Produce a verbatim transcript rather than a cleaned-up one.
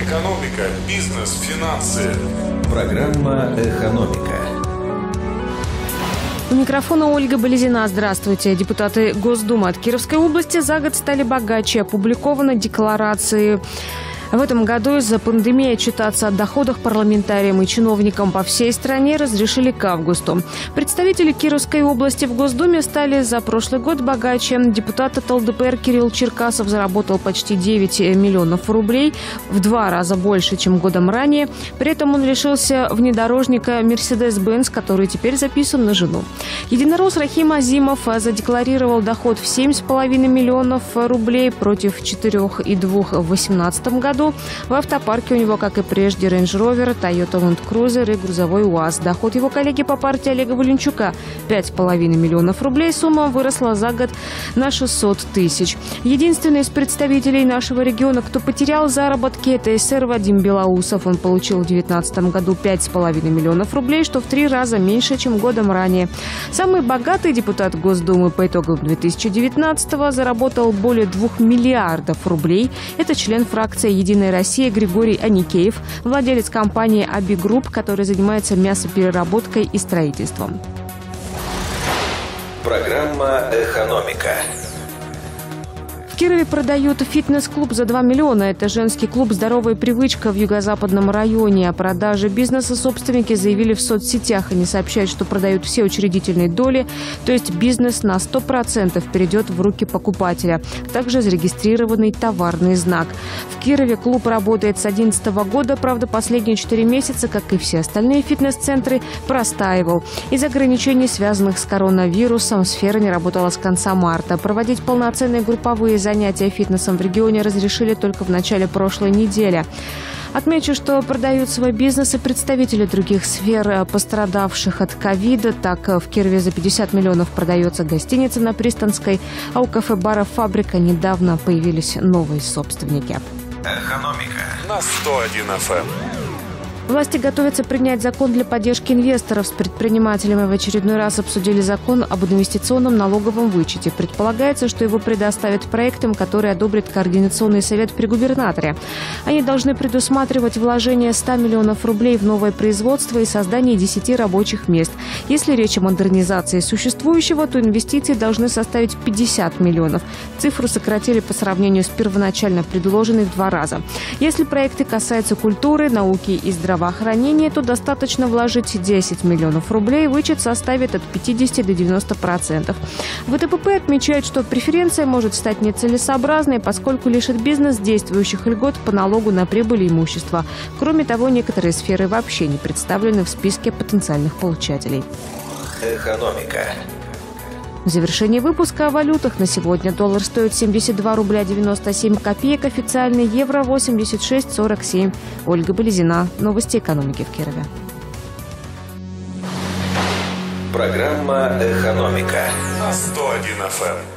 Экономика, бизнес, финансы. Программа «Экономика». У микрофона Ольга Болезина. Здравствуйте. Депутаты Госдумы от Кировской области за год стали богаче. Опубликованы декларации. В этом году из-за пандемии отчитаться о доходах парламентариям и чиновникам по всей стране разрешили к августу. Представители Кировской области в Госдуме стали за прошлый год богаче. Депутат от ЛДПР Кирилл Черкасов заработал почти девять миллионов рублей, в два раза больше, чем годом ранее. При этом он лишился внедорожника Mercedes-Benz, который теперь записан на жену. Единорос Рахим Азимов задекларировал доход в семь с половиной миллионов рублей против четырех и двух в две тысячи восемнадцатом году. В автопарке у него, как и прежде, Range Rover, Toyota Land Cruiser и грузовой УАЗ. Доход его коллеги по партии Олега Валенчука – пять с половиной миллионов рублей. Сумма выросла за год на шестьсот тысяч. Единственный из представителей нашего региона, кто потерял заработки, это эсэр Вадим Белоусов. Он получил в две тысячи девятнадцатом году пять с половиной миллионов рублей, что в три раза меньше, чем годом ранее. Самый богатый депутат Госдумы по итогам две тысячи девятнадцатого заработал более двух миллиардов рублей. Это член фракции «Единая Россия» Григорий Аникеев, владелец компании «Аби Групп», которая занимается мясопереработкой и строительством. Программа «Экономика». В Кирове продают фитнес-клуб за два миллиона. Это женский клуб «Здоровая привычка» в юго-западном районе. О продаже бизнеса собственники заявили в соцсетях. Они сообщают, что продают все учредительные доли, то есть бизнес на сто процентов перейдет в руки покупателя. Также зарегистрированный товарный знак. В Кирове клуб работает с две тысячи одиннадцатого года, правда, последние четыре месяца, как и все остальные фитнес-центры, простаивал. Из ограничений, связанных с коронавирусом, сфера не работала с конца марта. Проводить полноценные групповые занятия фитнесом в регионе разрешили только в начале прошлой недели. Отмечу, что продают свой бизнес и представители других сфер, пострадавших от ковида. Так, в Кирове за пятьдесят миллионов продается гостиница на Пристанской, а у кафе-бара «Фабрика» недавно появились новые собственники. Экономика на сто один эф эм. Власти готовятся принять закон для поддержки инвесторов. С предпринимателями в очередной раз обсудили закон об инвестиционном налоговом вычете. Предполагается, что его предоставят проектам, которые одобрит Координационный совет при губернаторе. Они должны предусматривать вложение ста миллионов рублей в новое производство и создание десяти рабочих мест. Если речь о модернизации существующего, то инвестиции должны составить пятьдесят миллионов. Цифру сократили по сравнению с первоначально предложенной в два раза. Если проекты касаются культуры, науки и здравоохранения, здравоохранения, то достаточно вложить десять миллионов рублей, вычет составит от пятидесяти до девяноста процентов. ВТПП отмечает, что преференция может стать нецелесообразной, поскольку лишит бизнес действующих льгот по налогу на прибыль и имущество. Кроме того, некоторые сферы вообще не представлены в списке потенциальных получателей. «Экономика». В завершении выпуска о валютах. На сегодня доллар стоит семьдесят два рубля девяносто семь копеек, официальный евро восемьдесят шесть сорок семь. Ольга Болезина. Новости экономики в Кирове. Программа «Экономика» на сто один эф эм.